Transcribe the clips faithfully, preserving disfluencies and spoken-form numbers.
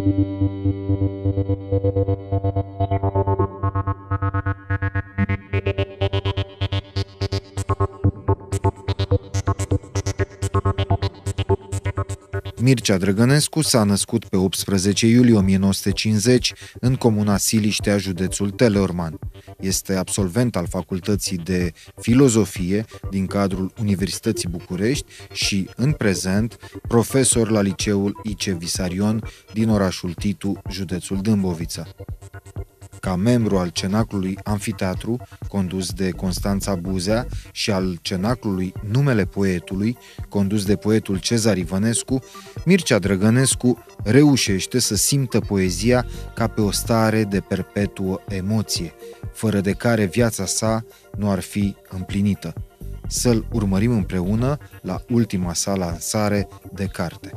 Mircea Drăgănescu s-a născut pe optsprezece iulie o mie nouă sute cincizeci în comuna Siliștea, județul Teleorman. Este absolvent al Facultății de Filozofie din cadrul Universității București și, în prezent, profesor la liceul I C Visarion din orașul Titu, județul Dâmbovița. Ca membru al Cenaclului Amfiteatru, condus de Constanța Buzea, și al Cenaclului Numele Poetului, condus de poetul Cezar Ivănescu, Mircea Drăgănescu reușește să simtă poezia ca pe o stare de perpetuă emoție, fără de care viața sa nu ar fi împlinită. Să-l urmărim împreună la ultima sa lansare de carte.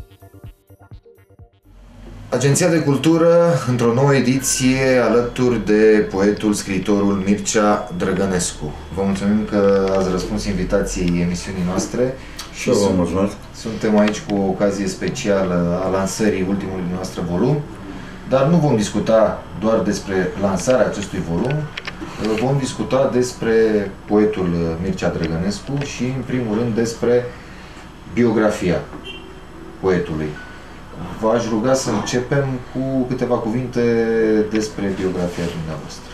Agenția de Cultură, într-o nouă ediție, alături de poetul, scriitorul Mircea Drăgănescu. Vă mulțumim că ați răspuns invitației emisiunii noastre. Și eu vă mulțumesc. Suntem aici cu o ocazie specială a lansării ultimului nostru volum, dar nu vom discuta doar despre lansarea acestui volum, vom discuta despre poetul Mircea Drăgănescu și, în primul rând, despre biografia poetului. V-aș ruga să începem cu câteva cuvinte despre biografia dumneavoastră.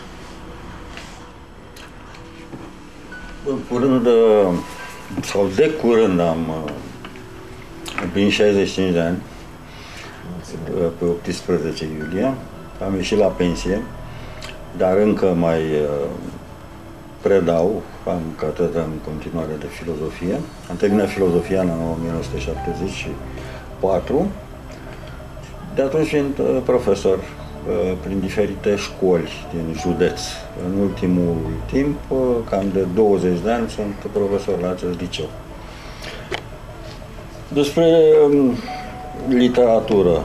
În curând, sau de curând, am împlinit șaizeci și cinci de ani, pe optsprezece iulie. Am ieșit la pensie, dar încă mai predau, am catedra în continuare de filozofie. Am terminat filozofia în o mie nouă sute șaptezeci și patru. De atunci fiind profesor prin diferite școli din județ. În ultimul timp, cam de douăzeci de ani, sunt profesor la acest liceu. Despre literatură.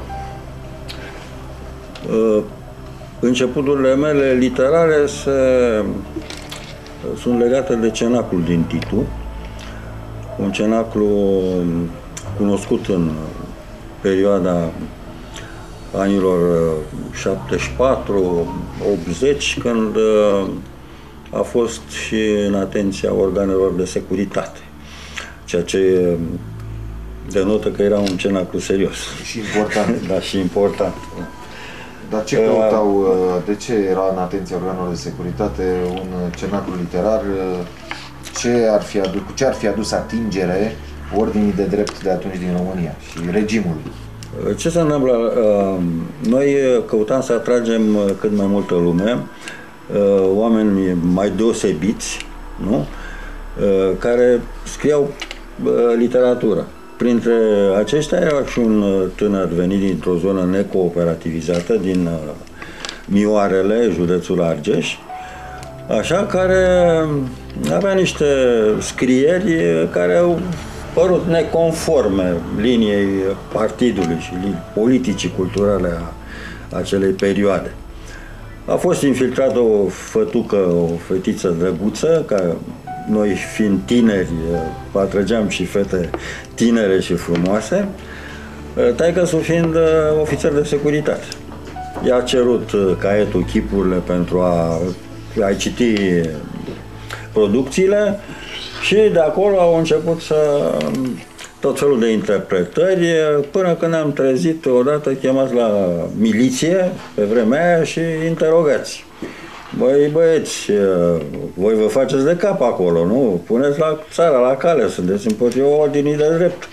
Începuturile mele literare se, sunt legate de Cenaclul din Titu, un cenaclu cunoscut în perioada anilor șaptezeci și patru optzeci, când a fost și în atenția organelor de securitate, ceea ce denotă că era un cenaclu serios. Și important. Da, și important. Dar ce căutau, de ce era în atenția organelor de securitate un cenaclu literar? Ce ar fi adus, cu ce ar fi adus atingere ordinii de drept de atunci din România și regimului? Ce se întâmplă? Noi căutam să atragem cât mai multă lume, oameni mai deosebiți, nu? Care scriau literatură. Printre aceștia era și un tânăr venit dintr-o zonă necooperativizată, din Mioarele, județul Argeș, așa, care avea niște scrieri care au părut neconforme liniei partidului și politicii culturale a acelei perioade. A fost infiltrată o fătucă, o fetiță drăguță, ca noi fiind tineri, atrăgeam și fete tinere și frumoase, taică-su fiind ofițer de securitate. I-a cerut caietul, chipurile pentru a, a citi producțiile și de acolo au început să tot felul de interpretări, până când am trezit odată chemați la miliție pe vremea aia și interogați. Băi băieți, voi vă faceți de cap acolo, nu? Puneți la țara la cale, sunteți împotriva ordinii de drept.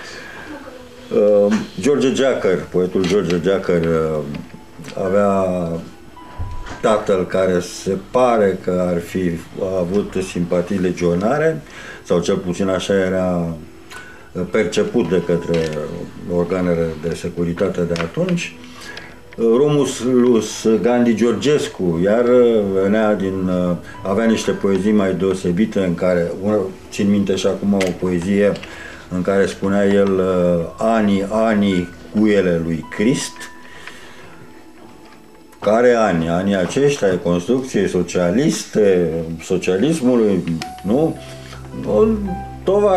George Geacăr, poetul George Geacăr, avea tatăl care se pare că ar fi avut simpatii legionare, sau cel puțin așa era perceput de către organele de securitate de atunci. Romulus Gandhi Georgescu, iar venea din, avea niște poezii mai deosebite în care, țin minte și acum o poezie în care spunea el anii, anii cuiele lui Crist. Care ani? Anii aceștia construcției socialiste, socialismului, nu?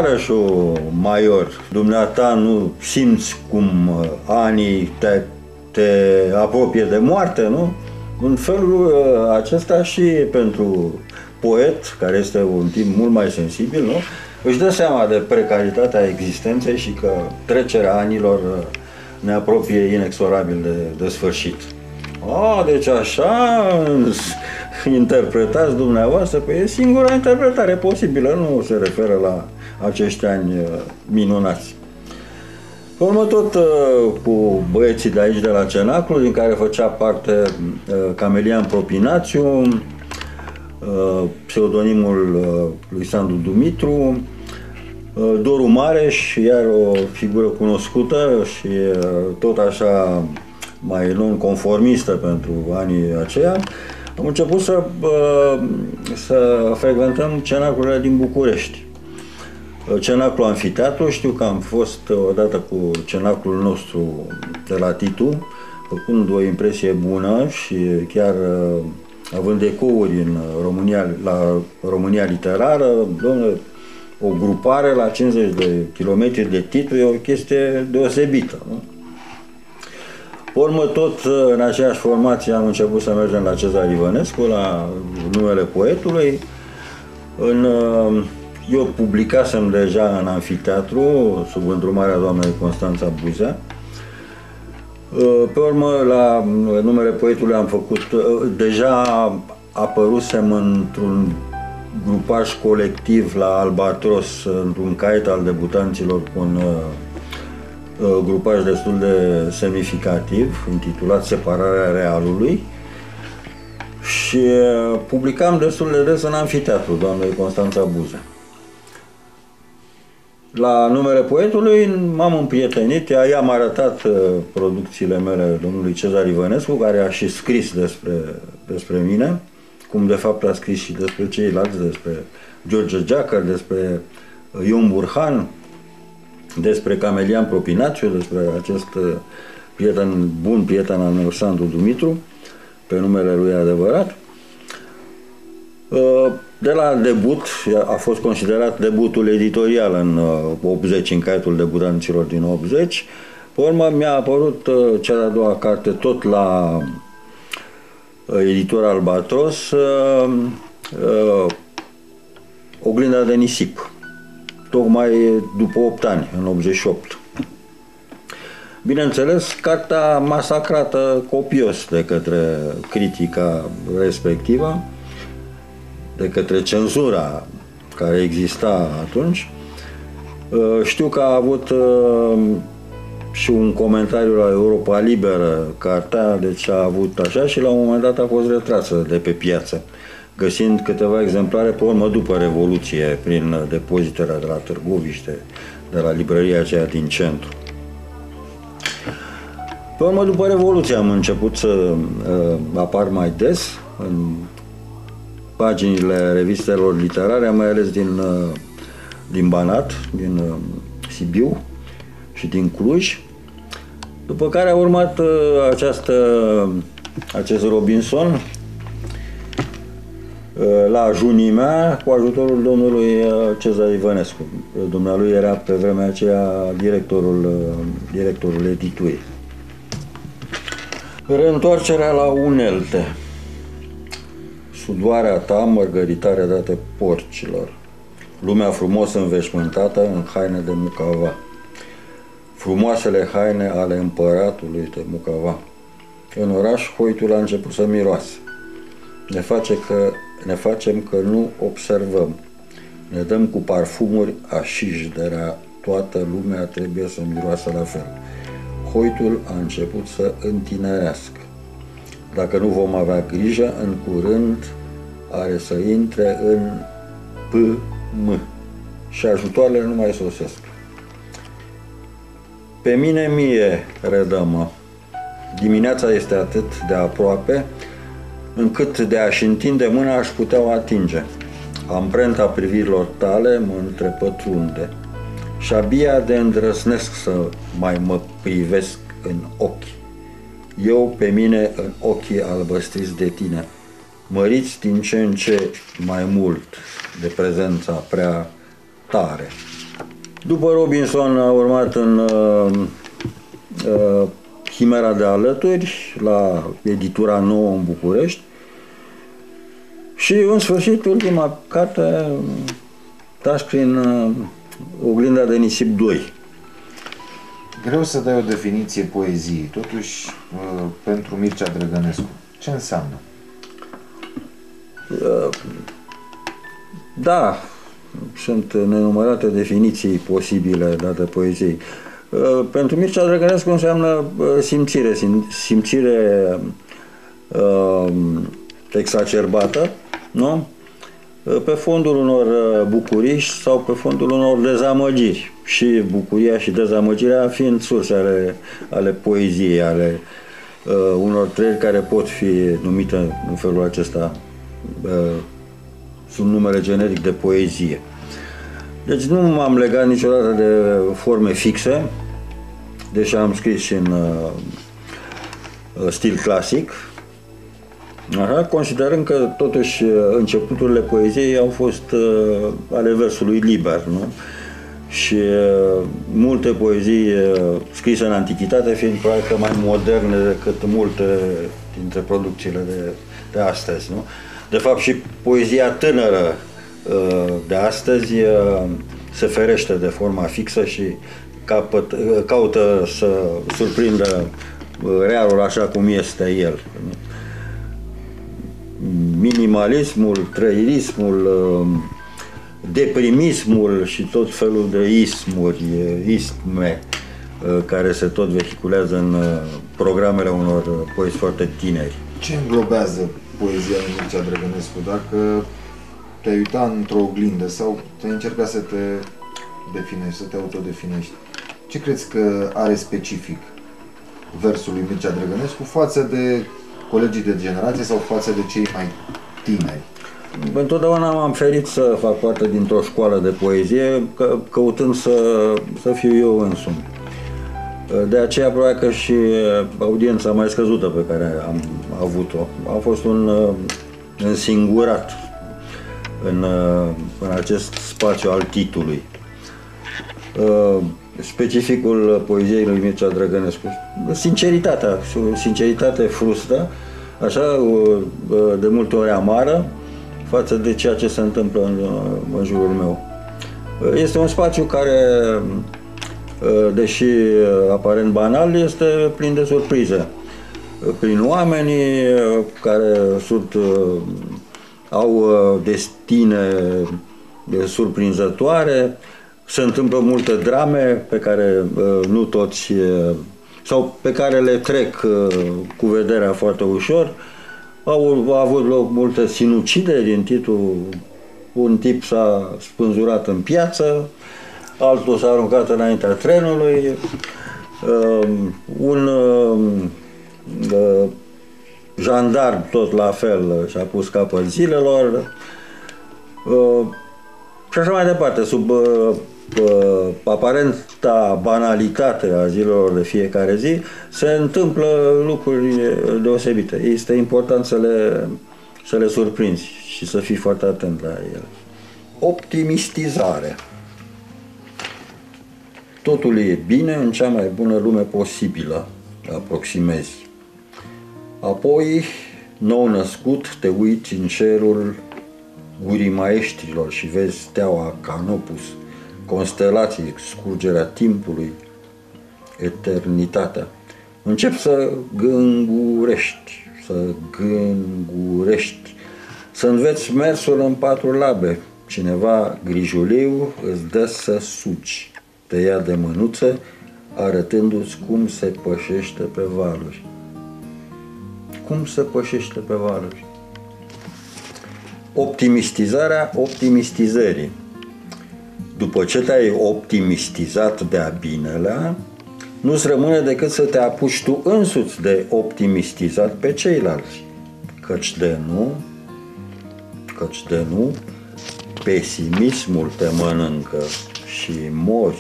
Tovarășul major, dumneata nu simți cum anii te te apropie de moarte, nu? În felul acesta și pentru poet, care este un tip mult mai sensibil, nu? Își dă seama de precaritatea existenței și că trecerea anilor ne apropie inexorabil de, de sfârșit. A, deci așa interpretați dumneavoastră, că e singura interpretare posibilă, nu se referă la acești ani minunați. Pe urmă, tot cu băieții de aici, de la Cenaclu, din care făcea parte Camelian Propinațiu, pseudonimul lui Sandu Dumitru, Doru Mareș, iar o figură cunoscută și tot așa mai non-conformistă pentru anii aceia, am început să, să frecventăm cenaclurile din București. Cenaclu Amfiteatru, știu că am fost odată cu cenaclul nostru de la Titu, făcând o impresie bună și chiar având ecouri în România, la România Literară, domnule, o grupare la cincizeci de kilometri de Titu e o chestie deosebită. Nu? Pe urmă, tot în aceeași formație am început să mergem la Cezar Ivănescu, la numele poetului. În, eu publicasem deja în Amfiteatru, sub îndrumarea doamnei Constanța Buzea. Pe urmă, la numele poetului am făcut, deja apărusem într-un grupaj colectiv la Albatros, într-un caiet al debutanților cu un uh, grupaj destul de semnificativ, intitulat Separarea Realului, și uh, publicam destul de des în Amfiteatru, doamnei Constanța Buzea. La numele poetului m-am împrietenit, ea m-a arătat uh, producțiile mele domnului Cezar Ivănescu, care a și scris despre, despre mine, cum de fapt a scris și despre ceilalți, despre George Geacar, despre Ion Burhan, despre Camelian Propinațiu, despre acest prieten, bun prieten al meu, Sandu Dumitru, pe numele lui adevărat. De la debut, a fost considerat debutul editorial în optzeci, în caietul debutanților din optzeci. Pe urmă mi-a apărut cea de-a doua carte tot la editor Albatros, uh, uh, Oglinda de nisip, tocmai după opt ani, în optzeci și opt. Bineînțeles, cartea masacrată copios de către critica respectivă, de către cenzura care exista atunci. Uh, știu că a avut uh, și un comentariu la Europa Liberă, cartea, deci a avut așa, și la un moment dat a fost retrasă de pe piață, găsind câteva exemplare pe urmă după Revoluție, prin depozitele de la Târgoviște, de la librăria aceea din centru. Pe urmă, după Revoluție, am început să uh, apar mai des în paginile revistelor literare, mai ales din, uh, din Banat, din uh, Sibiu și din Cluj. După care a urmat uh, această, acest Robinson uh, la Junimea, cu ajutorul domnului uh, Cezar Ivănescu. Dumnealui era pe vremea aceea directorul, uh, directorul editurii. Reîntoarcerea la unelte. Sudoarea ta, mărgăritare dată porcilor. Lumea frumos înveșmântată în haine de mucava. Frumoasele haine ale împăratului de Mucava. În oraș, hoitul a început să miroase. Ne, face că, ne facem că nu observăm. Ne dăm cu parfumuri așiși de rea. Toată lumea trebuie să miroasă la fel. Hoitul a început să întinerească. Dacă nu vom avea grijă, în curând are să intre în P M și ajutoarele nu mai sosesc. Pe mine mie, redă-mă, dimineața este atât de aproape, încât de a-și întinde mâna aș putea o atinge. Amprenta privirilor tale mă întrepătrunde și abia de îndrăznesc să mai mă privesc în ochi. Eu pe mine în ochii albăstriți de tine, măriți din ce în ce mai mult de prezența prea tare. După Robinson a urmat în uh, uh, Chimera de alături, la editura nouă în București. Și în sfârșit, ultima carte, Touchscreen, Oglinda de nisip doi. Greu să dai o definiție poeziei, totuși, pentru Mircea Drăgănescu, ce înseamnă? Da, sunt nenumărate definiții posibile date poeziei. Pentru Mircea Drăgănescu înseamnă simțire, simțire uh, exacerbată, nu? Pe fondul unor bucurii sau pe fondul unor dezamăgiri. Și bucuria și dezamăgirea fiind surse ale, ale poeziei, ale uh, unor trăiri care pot fi numite în felul acesta uh, sub numele generic de poezie. Deci nu m-am legat niciodată de forme fixe, deși am scris și în uh, stil clasic, aha, considerând că totuși începuturile poeziei au fost uh, ale versului liber, nu? Și uh, multe poezii uh, scrise în antichitate fiind probabil mai moderne decât multe dintre producțiile de, de astăzi, nu? De fapt și poezia tânără uh, de astăzi uh, se ferește de forma fixă și capăt, uh, caută să surprindă uh, realul așa cum este el. Nu? Minimalismul, trăirismul, deprimismul și tot felul de ismuri, isme care se tot vehiculează în programele unor poeți foarte tineri. Ce înglobează poezia lui Mircea Drăgănescu? Dacă te-ai uita într-o oglindă sau te-ai încerca să te definești, să te autodefinești, ce crezi că are specific versul lui Mircea Drăgănescu față de colegii de generație sau față de cei mai tineri? Întotdeauna m-am ferit să fac parte dintr-o școală de poezie, că, căutând să, să fiu eu însumi. De aceea, probabil că și audiența mai scăzută pe care am avut-o a fost un însingurat în, în acest spațiu al titlului. Specificul poeziei lui Mircea Drăgănescu, sinceritatea, sinceritate frustă, așa, de multe ori amară, față de ceea ce se întâmplă în, în jurul meu. Este un spațiu care, deși aparent banal, este plin de surprize. Prin oamenii care sunt, au destine surprinzătoare, se întâmplă multe drame pe care nu toți, sau pe care le trec cu vederea foarte ușor. Au, au avut loc multe sinucideri în titlul. Un tip s-a spânzurat în piață, altul s-a aruncat înaintea trenului, uh, un uh, jandarm tot la fel și-a pus capăt zilelor uh, și așa mai departe, sub uh, uh, aparenta banalitate a zilelor de fiecare zi, se întâmplă lucruri deosebite. Este important să le, să le surprinzi și să fii foarte atent la ele. Optimistizare. Totul e bine în cea mai bună lume posibilă, aproximezi. Apoi, nou născut, te uiți în cerul gurii maestrilor și vezi steaua Canopus, constelații, scurgerea timpului, eternitatea. Începi să gângurești, să gângurești, să înveți mersul în patru labe. Cineva grijuliu îți dă să suci, te ia de mânuță, arătându-ți cum se pășește pe valuri. Cum se pășește pe valuri? Optimistizarea optimistizării. După ce te-ai optimistizat de-a binelea, nu-ți rămâne decât să te apuci tu însuți de optimistizat pe ceilalți. Căci de nu, căci de nu, pesimismul te mănâncă și mori.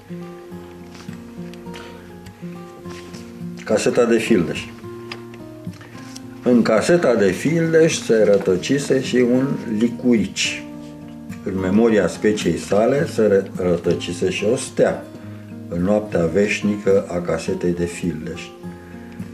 Caseta de Fildeș. În caseta de Fildeș se rătăcise și un licurici. În memoria speciei sale se rătăcise și o stea, în noaptea veșnică a casetei de Fildeș.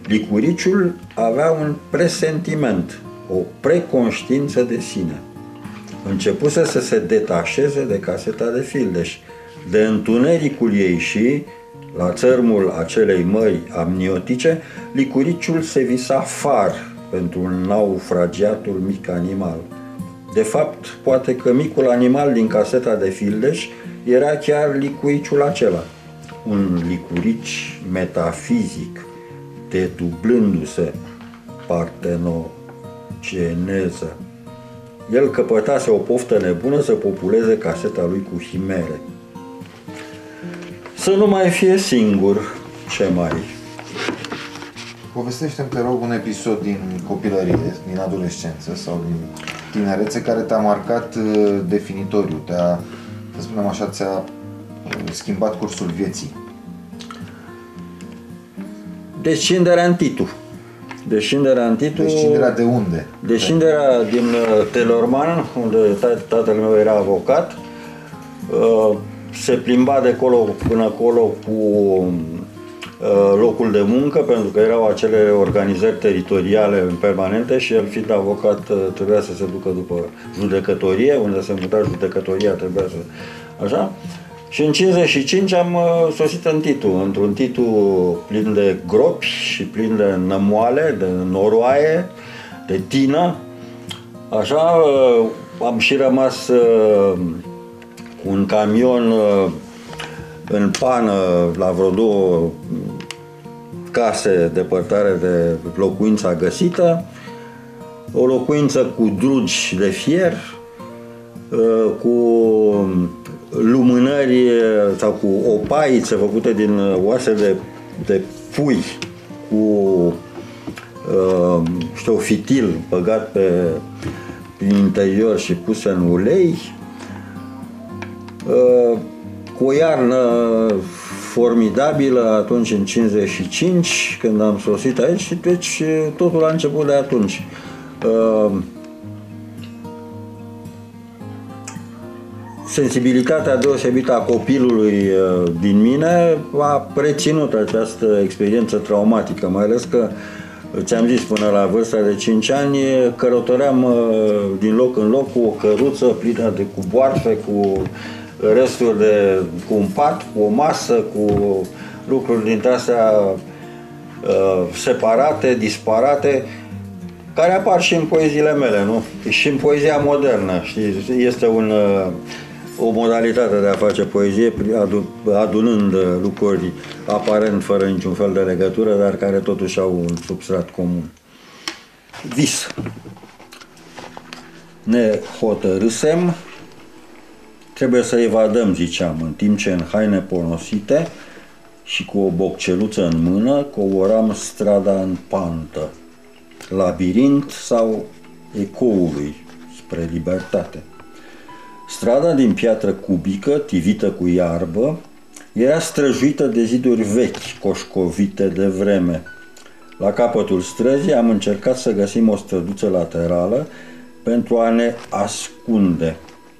licuriciul avea un presentiment, o preconștiință de sine. Începuse să se detașeze de caseta de Fildeș, de întunericul ei și, la țărmul acelei mări amniotice, licuriciul se visa far pentru un naufragiatul mic animal. De fapt, poate că micul animal din caseta de Fildeș era chiar licuriciul acela, un licurici metafizic, dedublându-se partenogeneză. El căpătase o poftă nebună să populeze caseta lui cu chimere. Să nu mai fie singur, ce mai... Povestește-mi, te rog, un episod din copilărie, din adolescență sau din tinerețe care te-a marcat definitoriu, te-a, să spunem așa, ți-a schimbat cursul vieții. Descinderea în Titu. Descinderea în Titu... Descinderea de unde? Descinderea din Telorman, unde tatăl meu era avocat. Se plimba de acolo până acolo cu locul de muncă, pentru că erau acele organizări teritoriale permanente și el, fiind avocat, trebuia să se ducă după judecătorie, unde se muta judecătoria, trebuia să... Așa. Și în cincizeci și cinci am sosit în Titu, într-un Titu plin de gropi și plin de nămoale, de noroaie, de tină. Așa, am și rămas cu un camion în pană la vreo două case depărtare de locuința găsită, o locuință cu drugi de fier, cu lumânări sau cu opaițe făcute din oase de, de pui, cu știu, fitil băgat pe, prin interior și pus în ulei, cu o iarnă formidabilă atunci în cincizeci și cinci, când am sosit aici, și deci totul a început de atunci. Sensibilitatea deosebită a copilului din mine a reținut această experiență traumatică, mai ales că, ți-am zis, până la vârsta de cinci ani călătoream din loc în loc cu o căruță plină de cu boarfe, cu resturi de, cu un pat, cu o masă, cu lucruri dintre astea uh, separate, disparate, care apar și în poeziile mele, nu? Și în poezia modernă, știi? Este un, uh, o modalitate de a face poezie adunând lucruri aparent fără niciun fel de legătură, dar care totuși au un substrat comun. Vis. Ne hotărâsem, trebuie să evadăm, ziceam, în timp ce în haine ponosite și cu o bocceluță în mână coboram strada în pantă, labirint sau ecoului spre libertate. Strada din piatră cubică, tivită cu iarbă, era străjuită de ziduri vechi, coșcovite de vreme. La capătul străzii am încercat să găsim o străduță laterală pentru a ne ascunde.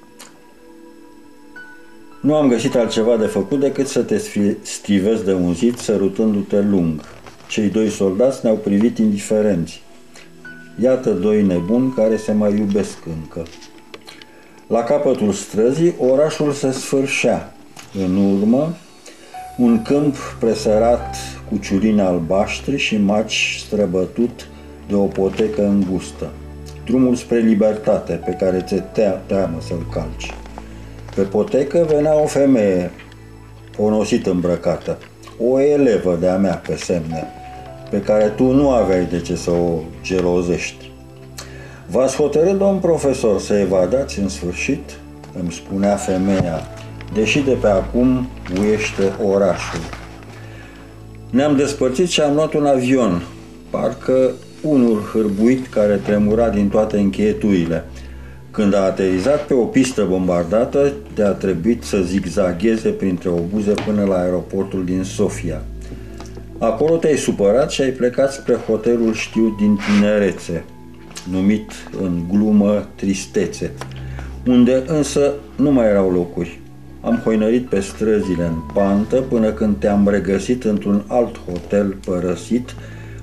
Nu am găsit altceva de făcut decât să te strivezi de un zid sărutându-te lung. Cei doi soldați ne-au privit indiferenți. Iată doi nebuni care se mai iubesc încă. La capătul străzii, orașul se sfârșea. În urmă, un câmp presărat cu ciuline albaștri și maci străbătut de o potecă îngustă. Drumul spre libertate pe care ți-e teamă să-l calci. Pe potecă venea o femeie ponosit îmbrăcată, o elevă de-a mea pe semne, pe care tu nu aveai de ce să o gelozești. V-ați hotărât, domn profesor, să evadați în sfârșit? Îmi spunea femeia, deși de pe acum uiește orașul. Ne-am despărțit și am luat un avion, parcă unul hârbuit care tremura din toate încheieturile. Când a aterizat pe o pistă bombardată, te-a trebuit să zigzagheze printre obuze până la aeroportul din Sofia. Acolo te-ai supărat și ai plecat spre hotelul știu din tinerețe, numit în glumă Tristețe, unde însă nu mai erau locuri. Am hoinărit pe străzile în pantă până când te-am regăsit într-un alt hotel părăsit,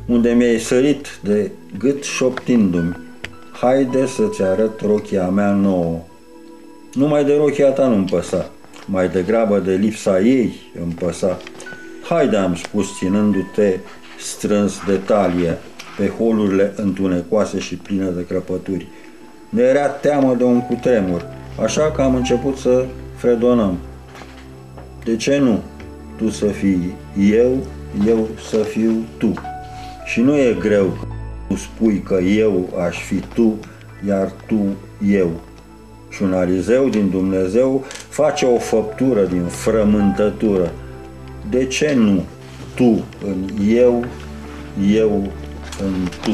unde mi-ai sărit de gât șoptindu-mi: haide să-ți arăt rochia mea nouă. Numai de rochia ta nu-mi păsa, mai degrabă de lipsa ei îmi păsa. Haide, am spus, ținându-te strâns de talie pe holurile întunecoase și pline de crăpături. Ne era teamă de un cutremur, așa că am început să fredonăm. De ce nu? Tu să fii eu, eu să fiu tu. Și nu e greu că tu spui că eu aș fi tu, iar tu eu. Și un arizeu din Dumnezeu face o făptură din frământătură. De ce nu? Tu în eu, eu în tu.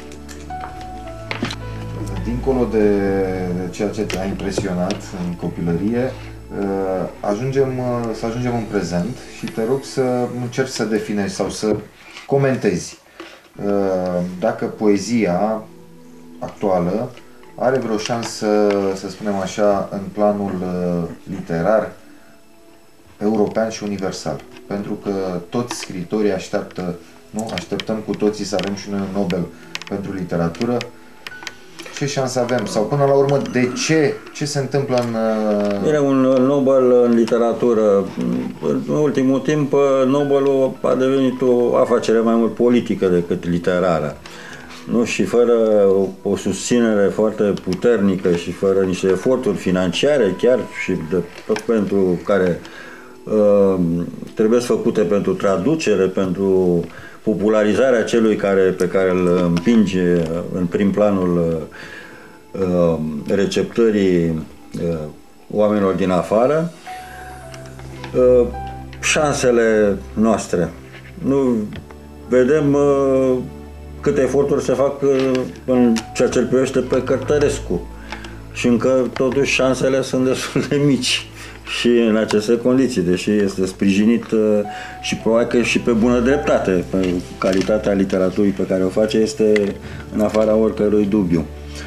Dincolo de ceea ce te-a impresionat în copilărie, ajungem, să ajungem în prezent și te rog să încerci să definești sau să comentezi dacă poezia actuală are vreo șansă, să spunem așa, în planul literar european și universal. Pentru că toți scriitorii așteaptă, nu? Așteptăm cu toții să avem și un Nobel pentru literatură. Ce șanse avem? Sau până la urmă, de ce? Ce se întâmplă în... Bine, un Nobel în literatură. În ultimul timp, Nobelul a devenit o afacere mai mult politică decât literară. Nu? Și fără o, o susținere foarte puternică și fără niște eforturi financiare chiar și de, pentru care uh, trebuie făcute pentru traducere, pentru popularizarea celui care, pe care îl împinge în prim planul uh, receptării uh, oamenilor din afară, uh, șansele noastre. Nu vedem uh, câte eforturi se fac uh, în ceea ce îl privește pe Cărtărescu și încă totuși șansele sunt destul de mici. Și în aceste condiții, deși este sprijinit și probabil că și pe bună dreptate, calitatea literaturii pe care o face este în afara oricărui dubiu.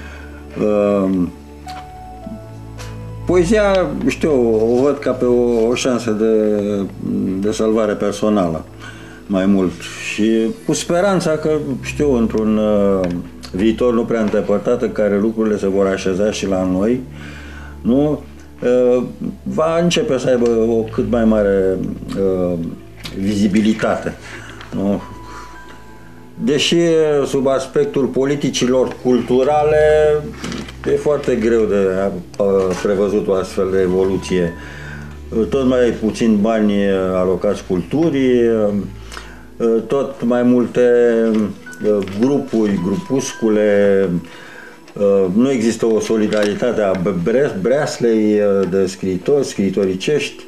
Poezia, știu, o văd ca pe o, o șansă de, de salvare personală, mai mult. Și cu speranța că, știu, într-un viitor nu prea îndepărtat în care lucrurile se vor așeza și la noi, nu? Va începe să aibă o cât mai mare uh, vizibilitate. Nu? Deși sub aspectul politicilor culturale e foarte greu de uh, prevăzut o astfel de evoluție. Tot mai puțin bani alocați culturii, uh, tot mai multe uh, grupuri, grupuscule. Nu există o solidaritate a breaslei de scriitori, scriitoricești.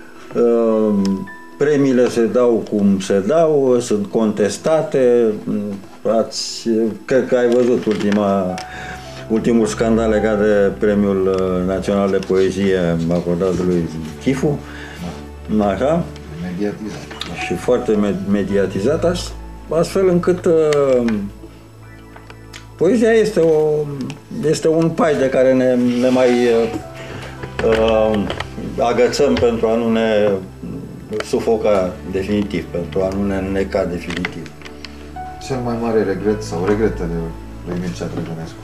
Premiile se dau cum se dau, sunt contestate. Ați, cred că ai văzut ultima, ultimul scandal legat de Premiul Național de Poezie acordat lui Chifu. Așa? Mediatizat. Și foarte mediatizat, astfel încât poezia este, o, este un pai de care ne, ne mai uh, agățăm pentru a nu ne sufoca definitiv, pentru a nu ne înneca definitiv. Cel mai mare regret sau regretele lui Mircea Drăgănescu?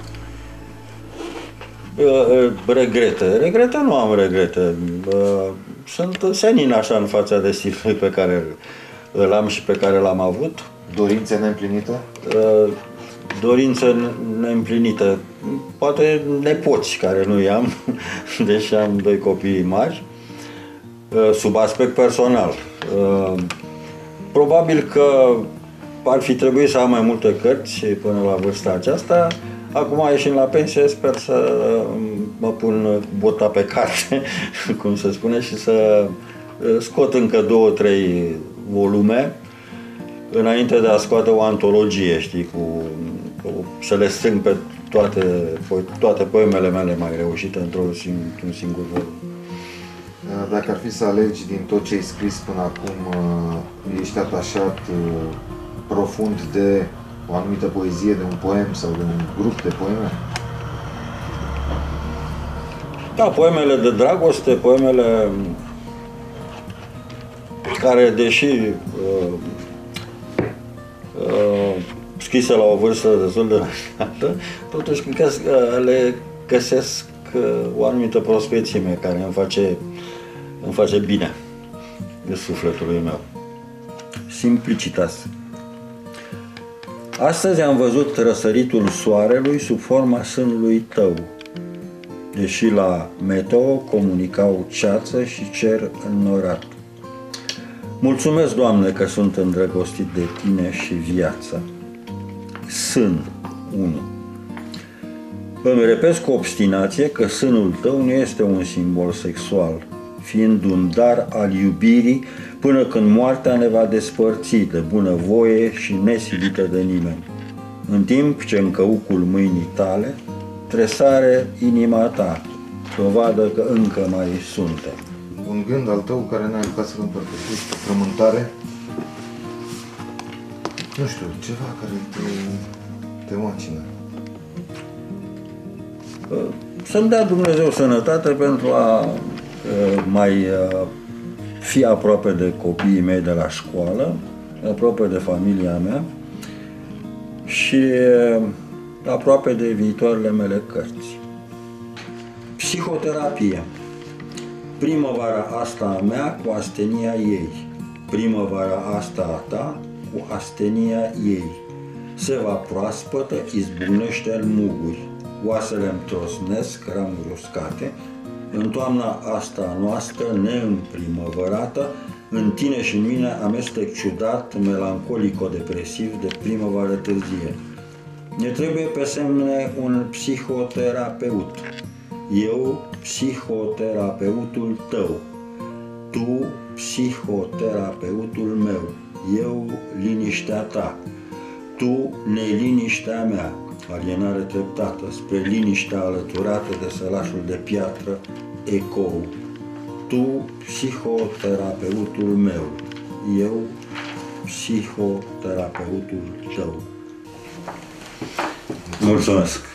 Uh, regrete. Regrete nu am regrete. Uh, sunt senin așa în fața destinului pe care îl am și pe care l-am avut. Dorințe neîmplinite? Uh, Dorință neîmplinită. Poate nepoți care nu i-am, deși am doi copii mari, sub aspect personal. Probabil că ar fi trebuit să am mai multe cărți până la vârsta aceasta. Acum, ieșind la pensie, sper să mă pun bota pe carte, cum se spune, și să scot încă două, trei volume înainte de a scoate o antologie, știi, cu, cu, să le strâng pe toate, toate poemele mele mai reușite într-un într-un singur volum. Dacă ar fi să alegi din tot ce ai scris până acum, ești atașat profund de o anumită poezie, de un poem sau de un grup de poeme? Da, poemele de dragoste, poemele care, deși uh, uh, scrise la o vârstă destul de înaltă, totuși cred că le găsesc o anumită prospețime care îmi face, îmi face bine de sufletului meu. Simplicitas. Astăzi am văzut răsăritul soarelui sub forma sânului tău, deși la meteo comunicau ceață și cer înnorat. Mulțumesc, Doamne, că sunt îndrăgostit de Tine și viața. Sân unu. Îmi repet cu obstinație că sânul tău nu este un simbol sexual, fiind un dar al iubirii până când moartea ne va despărți de bunăvoie și nesilită de nimeni. În timp ce în căucul mâinii tale tresare inima ta, dovadă că încă mai suntem. Un gând al tău care n-ai apucat să-l împărtășești, o frământare, nu știu, ceva care te, te macină. Să-mi dea Dumnezeu sănătate pentru a mai fi aproape de copiii mei de la școală, aproape de familia mea și aproape de viitoarele mele cărți. Psihoterapie. Primăvara asta a mea cu astenia ei. Primăvara asta a ta cu astenia ei. Seva proaspătă izbucnește în muguri. Oasele-mi trosnesc ramuri uscate. În toamna asta noastră neîmprimăvărată, în tine și în mine amestec ciudat, melancolico-depresiv de primăvară târzie. Ne trebuie pe semne un psihoterapeut. Eu, psihoterapeutul tău. Tu, psihoterapeutul meu. Eu, liniștea ta. Tu, neliniștea mea. Alienare treptată spre liniștea alăturată de sălașul de piatră, ecou. Tu, psihoterapeutul meu. Eu, psihoterapeutul tău. Mulțumesc!